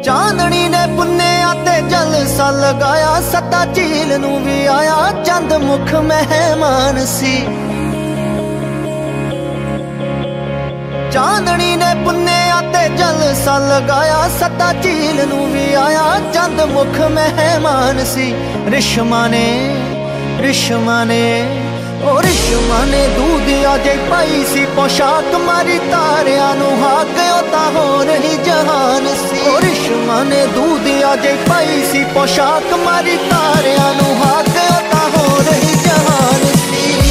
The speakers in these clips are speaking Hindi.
चांदनी ने पुन्नेया ते जलसा लगाया, सदा झील नू भी आया चंद मुख मेहमान सी। चांदनी ने पुन्नेया ते जलसा लगाया, सदा झील नू भी आया चंद मुख मेहमान सी। रिश्मा ने ओ रिश्मा ने दूधिया जे पाई सी पोशाक, मारी तारिया नू हाक ओता हो रही जहान सी। ओ रिश्मा ने दूधिया जे पाई सी पोशाक, मारी तारिया नू हाक ओता हो रही जहान सी।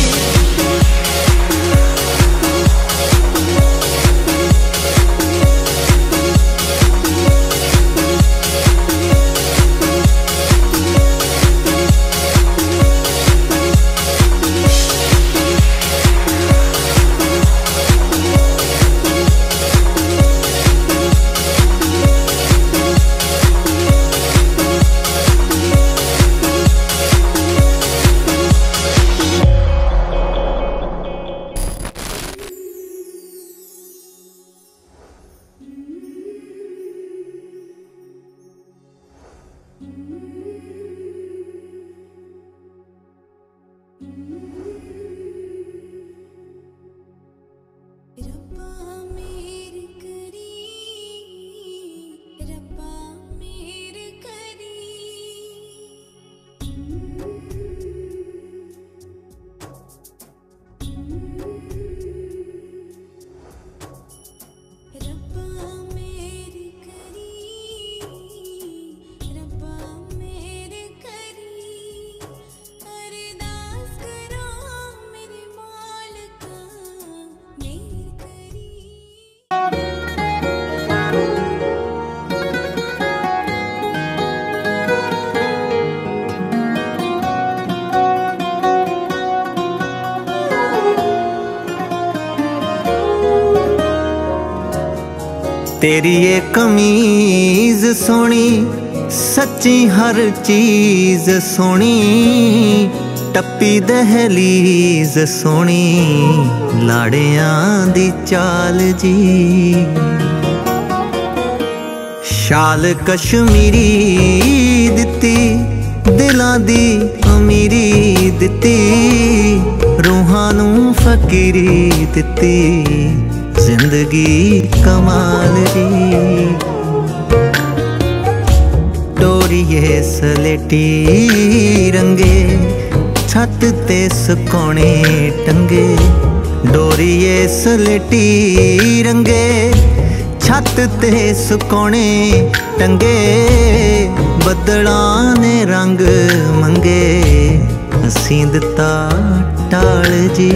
तेरी ये कमीज सोनी, सच्ची हर चीज सोनी, टप्पी दहलीज सोनी, लाड़ियां दी चाल जी। शाल कश्मीरी दिती, दिलां दी अमीरी दिती, रूहां नू फकीरी दिती, जिंदगी कमाल जी। डोरिए सलेटी रंगे, छत ते सुकोने टंगे। डोरिए सलेटी रंगे, छत ते सुकोने टंगे। बदलां ने रंग मंगे, असीं दिता टाल जी।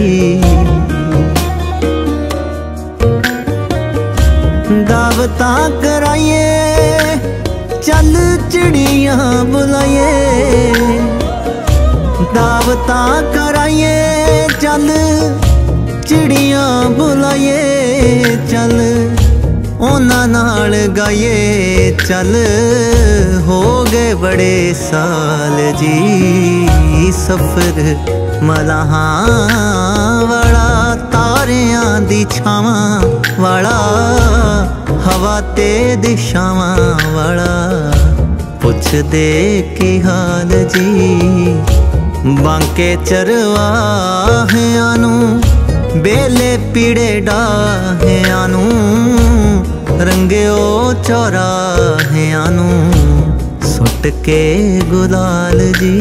दावतां कराइए, चल चिड़ियां बुलाइए। दावतां कराइए, चल चिड़ियां बुलाइए। चल ओना नाल गाइए, चल हो गए बड़े साल जी। सफर मलाहां वाला, तारियां दी छावां वाला, हवा ते दिशावां वाला, पुछ दे की हाल जी। बांके चरवाहियां नू, बेले पीड़े डाहियां नू, रंगियो चौराहियां नू, सुट के गुलाल जी।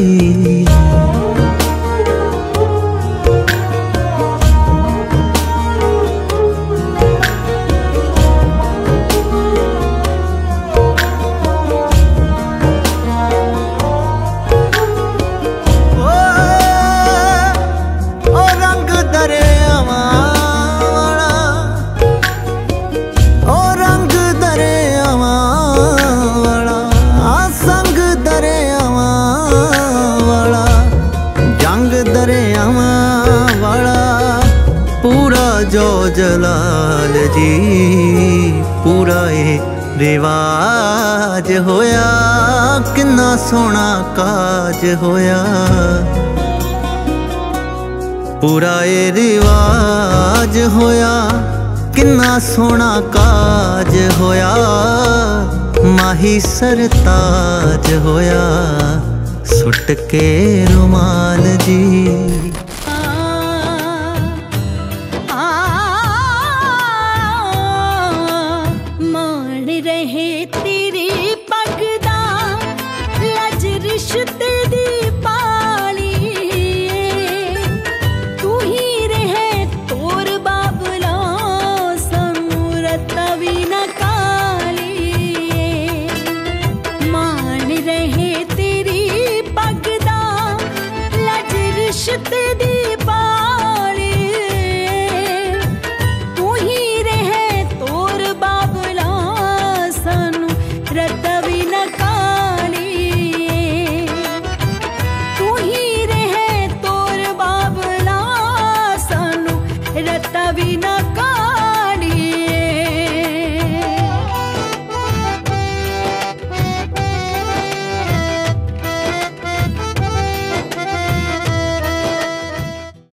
जो जलाल जी, पूरा ये रिवाज होया, किन्ना सोना काज होया। पूरा ये रिवाज होया, किन्ना सोना काज होया। माही सरताज होया सुट के रुमाल जी। मान रहे तेरी पगदा लज रिश्ते दी पाली, तू ही रहे तोर बाबला समूरत भी न काली। मान रहे तेरी पगदा लज रिश्ते दी